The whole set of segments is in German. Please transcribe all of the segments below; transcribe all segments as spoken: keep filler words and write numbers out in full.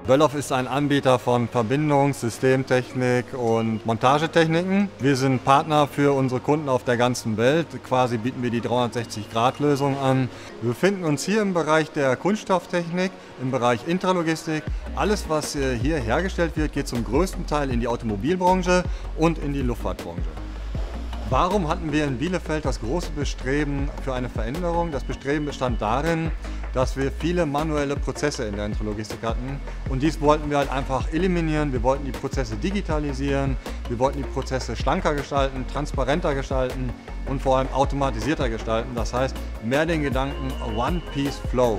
Böllhoff ist ein Anbieter von Verbindungs-, Systemtechnik und Montagetechniken. Wir sind Partner für unsere Kunden auf der ganzen Welt. Quasi bieten wir die dreihundertsechzig Grad Lösung an. Wir befinden uns hier im Bereich der Kunststofftechnik, im Bereich Intralogistik. Alles, was hier hergestellt wird, geht zum größten Teil in die Automobilbranche und in die Luftfahrtbranche. Warum hatten wir in Bielefeld das große Bestreben für eine Veränderung? Das Bestreben bestand darin, dass wir viele manuelle Prozesse in der Intralogistik hatten und dies wollten wir halt einfach eliminieren. Wir wollten die Prozesse digitalisieren, wir wollten die Prozesse schlanker gestalten, transparenter gestalten und vor allem automatisierter gestalten. Das heißt, mehr den Gedanken One-Piece-Flow.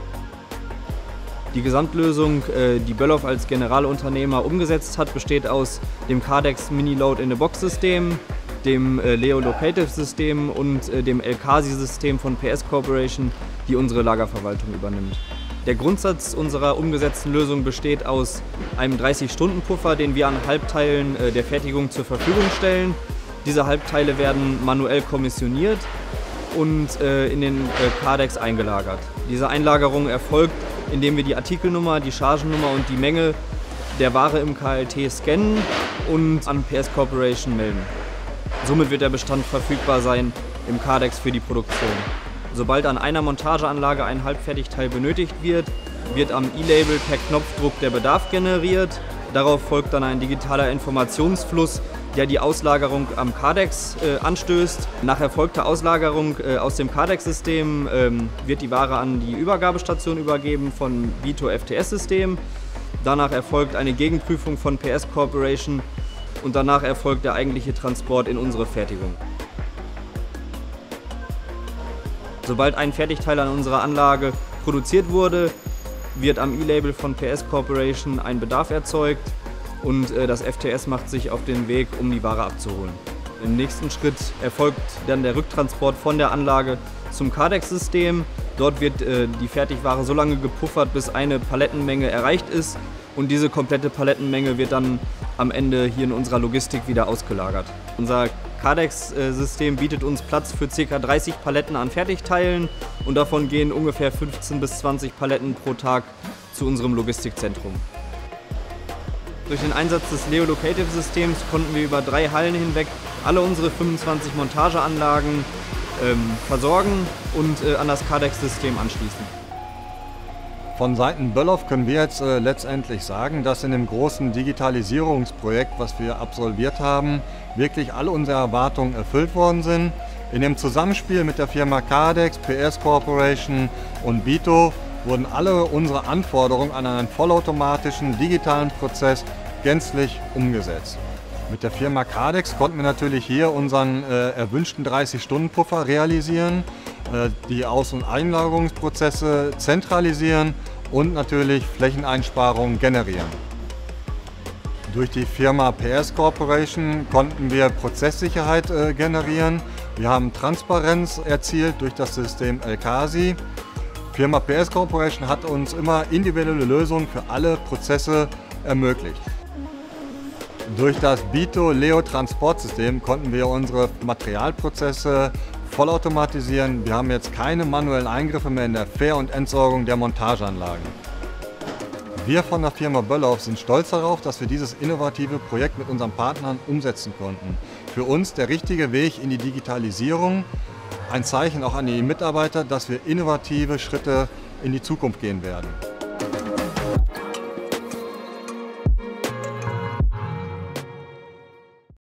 Die Gesamtlösung, die Böllhoff als Generalunternehmer umgesetzt hat, besteht aus dem Kardex Mini-Load-in-a-Box-System, dem Leo Locative-System und dem El Kasi-System von P S Corporation, die unsere Lagerverwaltung übernimmt. Der Grundsatz unserer umgesetzten Lösung besteht aus einem dreißig Stunden Puffer, den wir an Halbteilen der Fertigung zur Verfügung stellen. Diese Halbteile werden manuell kommissioniert und in den Kardex eingelagert. Diese Einlagerung erfolgt, indem wir die Artikelnummer, die Chargennummer und die Menge der Ware im K L T scannen und an P S Corporation melden. Somit wird der Bestand verfügbar sein im Kardex für die Produktion. Sobald an einer Montageanlage ein Halbfertigteil benötigt wird, wird am E-Label per Knopfdruck der Bedarf generiert. Darauf folgt dann ein digitaler Informationsfluss, der die Auslagerung am Kardex äh, anstößt. Nach erfolgter Auslagerung äh, aus dem Kardex-System ähm, wird die Ware an die Übergabestation übergeben von Vito F T S-System. Danach erfolgt eine Gegenprüfung von P S Corporation und danach erfolgt der eigentliche Transport in unsere Fertigung. Sobald ein Fertigteil an unserer Anlage produziert wurde, wird am E-Label von P S Corporation ein Bedarf erzeugt und äh, das F T S macht sich auf den Weg, um die Ware abzuholen. Im nächsten Schritt erfolgt dann der Rücktransport von der Anlage zum Kardex-System. Dort wird äh, die Fertigware so lange gepuffert, bis eine Palettenmenge erreicht ist und diese komplette Palettenmenge wird dann am Ende hier in unserer Logistik wieder ausgelagert. Unser Kardex-System bietet uns Platz für ca. dreißig Paletten an Fertigteilen und davon gehen ungefähr fünfzehn bis zwanzig Paletten pro Tag zu unserem Logistikzentrum. Durch den Einsatz des Leo Locative-Systems konnten wir über drei Hallen hinweg alle unsere fünfundzwanzig Montageanlagen ähm, versorgen und äh, an das Kardex-System anschließen. Von Seiten Böllhoff können wir jetzt äh, letztendlich sagen, dass in dem großen Digitalisierungsprojekt, was wir absolviert haben, wirklich alle unsere Erwartungen erfüllt worden sind. In dem Zusammenspiel mit der Firma Kardex, P S Corporation und Vito wurden alle unsere Anforderungen an einen vollautomatischen digitalen Prozess gänzlich umgesetzt. Mit der Firma Kardex konnten wir natürlich hier unseren äh, erwünschten dreißig Stunden Puffer realisieren, äh, die Aus- und Einlagerungsprozesse zentralisieren und natürlich Flächeneinsparungen generieren. Durch die Firma P S Corporation konnten wir Prozesssicherheit äh, generieren. Wir haben Transparenz erzielt durch das System El Kasi. Firma P S Corporation hat uns immer individuelle Lösungen für alle Prozesse ermöglicht. Durch das Vito Leo Transportsystem konnten wir unsere Materialprozesse vollautomatisieren. Wir haben jetzt keine manuellen Eingriffe mehr in der Ver- und Entsorgung der Montageanlagen. Wir von der Firma Böllhoff sind stolz darauf, dass wir dieses innovative Projekt mit unseren Partnern umsetzen konnten. Für uns der richtige Weg in die Digitalisierung, ein Zeichen auch an die Mitarbeiter, dass wir innovative Schritte in die Zukunft gehen werden.